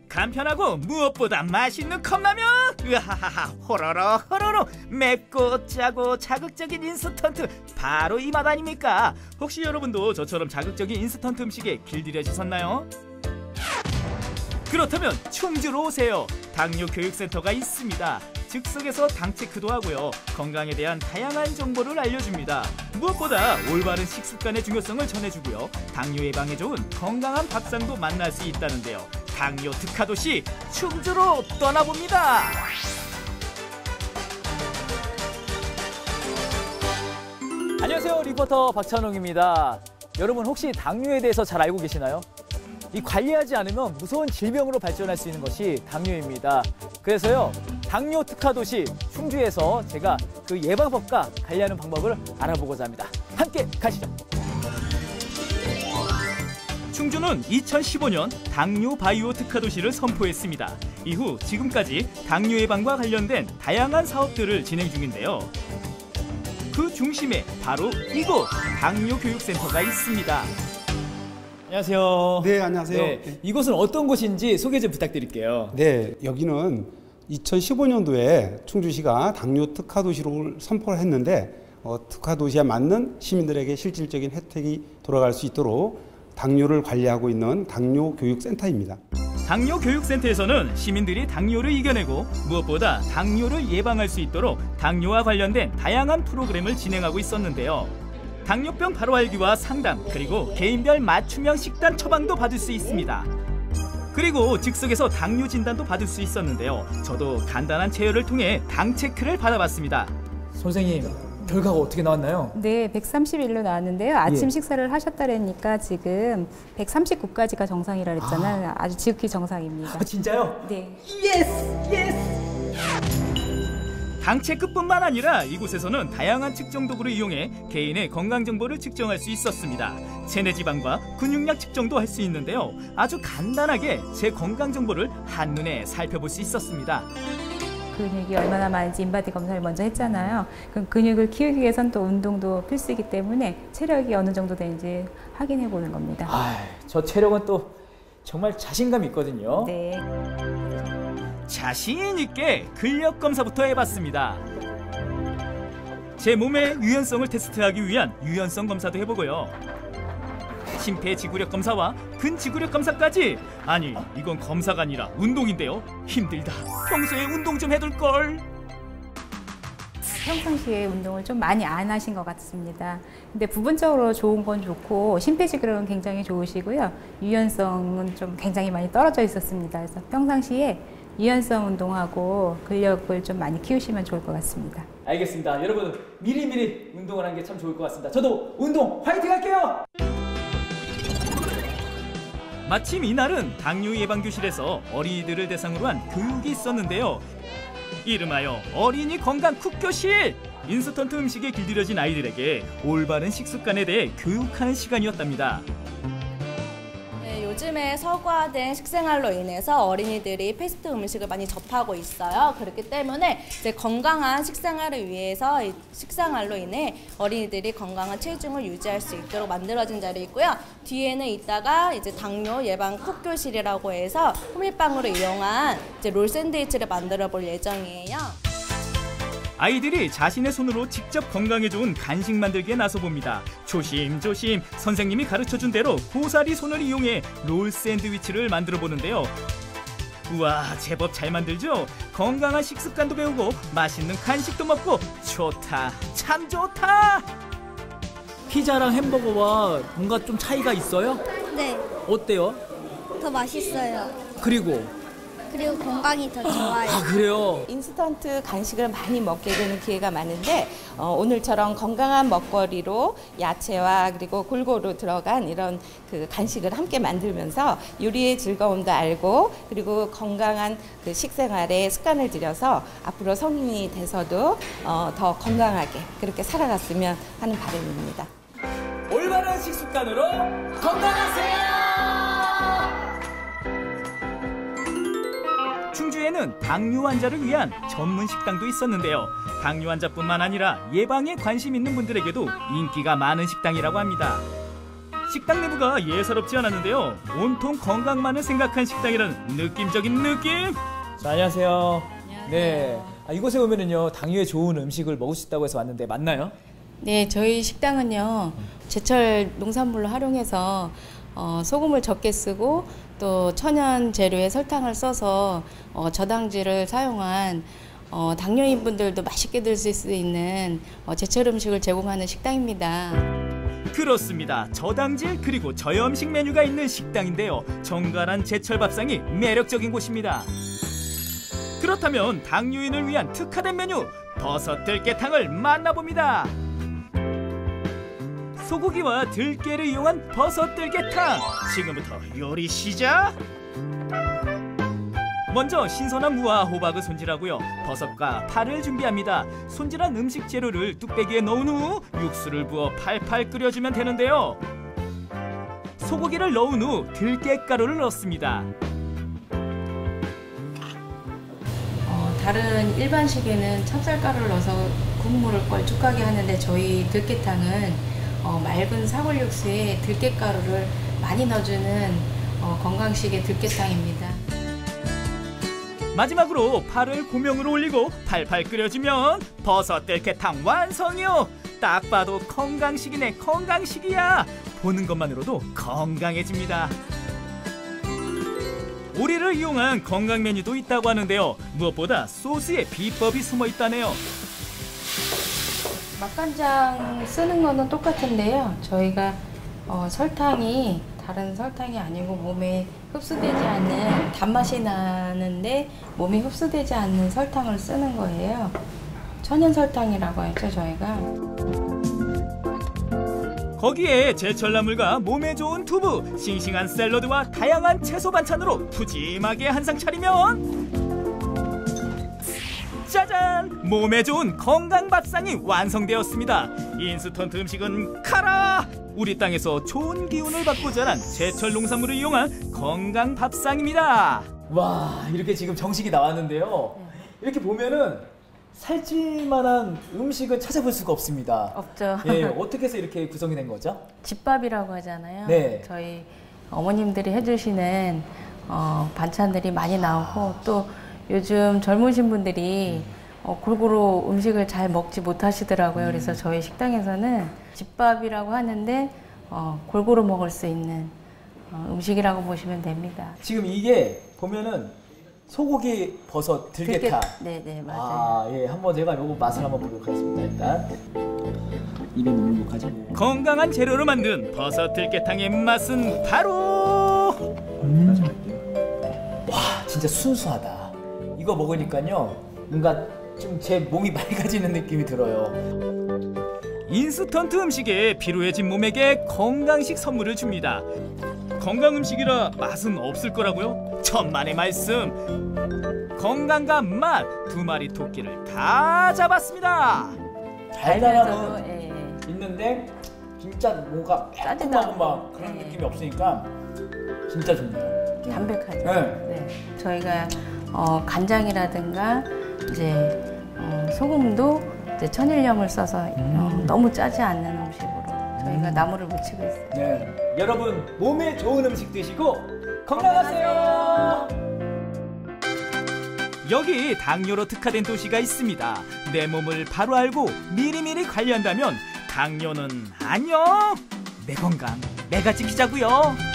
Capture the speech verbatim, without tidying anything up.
간편하고 무엇보다 맛있는 컵라면! 으하하하, 호로로 호로로 맵고 짜고 자극적인 인스턴트, 바로 이 맛 아닙니까? 혹시 여러분도 저처럼 자극적인 인스턴트 음식에 길들여지셨나요? 그렇다면 충주로 오세요. 당뇨 교육센터가 있습니다. 즉석에서 당 체크도 하고요. 건강에 대한 다양한 정보를 알려줍니다. 무엇보다 올바른 식습관의 중요성을 전해주고요. 당뇨 예방에 좋은 건강한 밥상도 만날 수 있다는데요. 당뇨 특화도시 충주로 떠나봅니다. 안녕하세요, 리포터 박찬웅입니다. 여러분 혹시 당뇨에 대해서 잘 알고 계시나요? 이 관리하지 않으면 무서운 질병으로 발전할 수 있는 것이 당뇨입니다. 그래서요, 당뇨 특화도시 충주에서 제가 그 예방법과 관리하는 방법을 알아보고자 합니다. 함께 가시죠. 충주는 이천십오 년 당뇨 바이오 특화도시를 선포했습니다. 이후 지금까지 당뇨 예방과 관련된 다양한 사업들을 진행 중인데요. 그 중심에 바로 이곳 당뇨 교육센터가 있습니다. 안녕하세요. 네, 안녕하세요. 네, 이곳은 어떤 곳인지 소개 좀 부탁드릴게요. 네, 여기는 이천십오 년도에 충주시가 당뇨 특화도시로 선포를 했는데 어, 특화도시에 맞는 시민들에게 실질적인 혜택이 돌아갈 수 있도록 당뇨를 관리하고 있는 당뇨 교육센터입니다. 당뇨 교육센터에서는 시민들이 당뇨를 이겨내고 무엇보다 당뇨를 예방할 수 있도록 당뇨와 관련된 다양한 프로그램을 진행하고 있었는데요. 당뇨병 바로 알기와 상담, 그리고 개인별 맞춤형 식단 처방도 받을 수 있습니다. 그리고 즉석에서 당뇨 진단도 받을 수 있었는데요. 저도 간단한 체열을 통해 당 체크를 받아봤습니다. 선생님, 결과가 어떻게 나왔나요? 네, 백삼십일로 나왔는데요. 아침 예. 식사를 하셨다니까 지금 백삼십구까지가 정상이라 그랬잖아요. 아. 아주 지극히 정상입니다. 아, 진짜요? 네. 예스! 예스! 당 체크뿐만 아니라 이곳에서는 다양한 측정 도구를 이용해 개인의 건강 정보를 측정할 수 있었습니다. 체내 지방과 근육량 측정도 할 수 있는데요. 아주 간단하게 제 건강 정보를 한눈에 살펴볼 수 있었습니다. 근육이 얼마나 많은지 인바디 검사를 먼저 했잖아요. 그럼 근육을 키우기 위해선 또 운동도 필수이기 때문에 체력이 어느 정도 되는지 확인해 보는 겁니다. 아, 저 체력은 또 정말 자신감 있거든요. 네. 자신 있게 근력 검사부터 해봤습니다. 제 몸의 유연성을 테스트하기 위한 유연성 검사도 해보고요. 심폐지구력 검사와 근지구력 검사까지. 아니, 이건 검사가 아니라 운동인데요. 힘들다. 평소에 운동 좀 해둘걸. 평상시에 운동을 좀 많이 안 하신 것 같습니다. 근데 부분적으로 좋은 건 좋고 심폐지구력은 굉장히 좋으시고요. 유연성은 좀 굉장히 많이 떨어져 있었습니다. 그래서 평상시에 유연성 운동하고 근력을 좀 많이 키우시면 좋을 것 같습니다. 알겠습니다. 여러분 미리미리 운동을 하는 게 참 좋을 것 같습니다. 저도 운동 화이팅 할게요! 마침 이날은 당뇨 예방교실에서 어린이들을 대상으로 한 교육이 있었는데요. 이름하여 어린이 건강 쿡교실! 인스턴트 음식에 길들여진 아이들에게 올바른 식습관에 대해 교육하는 시간이었답니다. 요즘에 서구화된 식생활로 인해서 어린이들이 패스트 음식을 많이 접하고 있어요. 그렇기 때문에 이제 건강한 식생활을 위해서 이 식생활로 인해 어린이들이 건강한 체중을 유지할 수 있도록 만들어진 자리이고요. 뒤에는 이따가 이제 당뇨 예방 쿡교실이라고 해서 호밀빵으로 이용한 이제 롤 샌드위치를 만들어 볼 예정이에요. 아이들이 자신의 손으로 직접 건강에 좋은 간식 만들기에 나서봅니다. 조심조심 선생님이 가르쳐준 대로 고사리 손을 이용해 롤 샌드위치를 만들어 보는데요. 우와, 제법 잘 만들죠? 건강한 식습관도 배우고 맛있는 간식도 먹고 좋다, 참 좋다! 피자랑 햄버거와 뭔가 좀 차이가 있어요? 네, 어때요? 더 맛있어요. 그리고 그리고 건강이 더 좋아요. 아, 그래요? 인스턴트 간식을 많이 먹게 되는 기회가 많은데 어, 오늘처럼 건강한 먹거리로 야채와 그리고 골고루 들어간 이런 그 간식을 함께 만들면서 요리의 즐거움도 알고 그리고 건강한 그 식생활에 습관을 들여서 앞으로 성인이 돼서도 어, 더 건강하게 그렇게 살아갔으면 하는 바람입니다. 올바른 식습관으로 건강하세요! 충주에는 당뇨 환자를 위한 전문 식당도 있었는데요. 당뇨 환자뿐만 아니라 예방에 관심 있는 분들에게도 인기가 많은 식당이라고 합니다. 식당 내부가 예사롭지 않았는데요. 온통 건강만을 생각한 식당이라는 느낌적인 느낌. 자, 안녕하세요. 안녕하세요. 네, 아, 이곳에 오면은요 당뇨에 좋은 음식을 먹을 수 있다고 해서 왔는데 맞나요? 네, 저희 식당은요 제철 농산물로 활용해서 어, 소금을 적게 쓰고 또 천연 재료에 설탕을 써서 어, 저당질을 사용한 어, 당뇨인 분들도 맛있게 드실 수 있는 어, 제철 음식을 제공하는 식당입니다. 그렇습니다. 저당질 그리고 저염식 메뉴가 있는 식당인데요. 정갈한 제철 밥상이 매력적인 곳입니다. 그렇다면 당뇨인을 위한 특화된 메뉴 버섯 들깨탕을 만나봅니다. 소고기와 들깨를 이용한 버섯 들깨탕, 지금부터 요리 시작! 먼저 신선한 무와 호박을 손질하고요. 버섯과 파를 준비합니다. 손질한 음식 재료를 뚝배기에 넣은 후 육수를 부어 팔팔 끓여주면 되는데요. 소고기를 넣은 후 들깨가루를 넣습니다. 어, 다른 일반식에는 찹쌀가루를 넣어서 국물을 걸쭉하게 하는데 저희 들깨탕은 어, 맑은 사골 육수에 들깨가루를 많이 넣어주는 어, 건강식의 들깨탕입니다. 마지막으로 파를 고명으로 올리고 팔팔 끓여주면 버섯 들깨탕 완성이요. 딱 봐도 건강식이네, 건강식이야. 보는 것만으로도 건강해집니다. 오리를 이용한 건강 메뉴도 있다고 하는데요. 무엇보다 소스에 비법이 숨어 있다네요. 맛간장 쓰는 거는 똑같은데요. 저희가 어, 설탕이 다른 설탕이 아니고 몸에 흡수되지 않는 단맛이 나는데 몸에 흡수되지 않는 설탕을 쓰는 거예요. 천연 설탕이라고 했죠, 저희가. 거기에 제철나물과 몸에 좋은 두부, 싱싱한 샐러드와 다양한 채소 반찬으로 푸짐하게 한상 차리면 짜잔! 몸에 좋은 건강 밥상이 완성되었습니다. 인스턴트 음식은 카라! 우리 땅에서 좋은 기운을 받고 자란 제철 농산물을 이용한 건강 밥상입니다. 와, 이렇게 지금 정식이 나왔는데요. 이렇게 보면은 살찔만한 음식을 찾아볼 수가 없습니다. 없죠. 예, 어떻게 해서 이렇게 구성이 된 거죠? 집밥이라고 하잖아요. 네. 저희 어머님들이 해주시는 어, 반찬들이 많이 나오고 또 요즘 젊으신 분들이 어, 골고루 음식을 잘 먹지 못하시더라고요. 음. 그래서 저희 식당에서는 집밥이라고 하는데 어, 골고루 먹을 수 있는 어, 음식이라고 보시면 됩니다. 지금 이게 보면은 소고기 버섯 들깨탕. 네, 네, 맞아요. 아, 예, 한번 제가 요거 맛을 한번 보도록 하겠습니다. 일단 입에 넣는 거죠. 건강한 재료로 만든 버섯 들깨탕의 맛은 바로 음. 와, 진짜 순수하다. 이거 먹으니까요, 뭔가 좀 제 몸이 맑아지는 느낌이 들어요. 인스턴트 음식에 피로해진 몸에게 건강식 선물을 줍니다. 건강 음식이라 맛은 없을 거라고요? 천만의 말씀. 건강과 맛 두 마리 토끼를 다 잡았습니다. 달달함은 예, 예. 있는데 진짜 뭔가 짜지도 매콤하고 않고. 막 그런 네. 느낌이 없으니까 진짜 좋네요. 담백하죠. 네. 네. 저희가 어, 간장이라든가 이제 어, 소금도 이제 천일염을 써서 어, 너무 짜지 않는 음식으로 저희가 나물을 무치고 있어요. 네. 여러분 몸에 좋은 음식 드시고 건강하세요. 여기 당뇨로 특화된 도시가 있습니다. 내 몸을 바로 알고 미리미리 관리한다면 당뇨는 안녕. 내 건강 내가 지키자고요.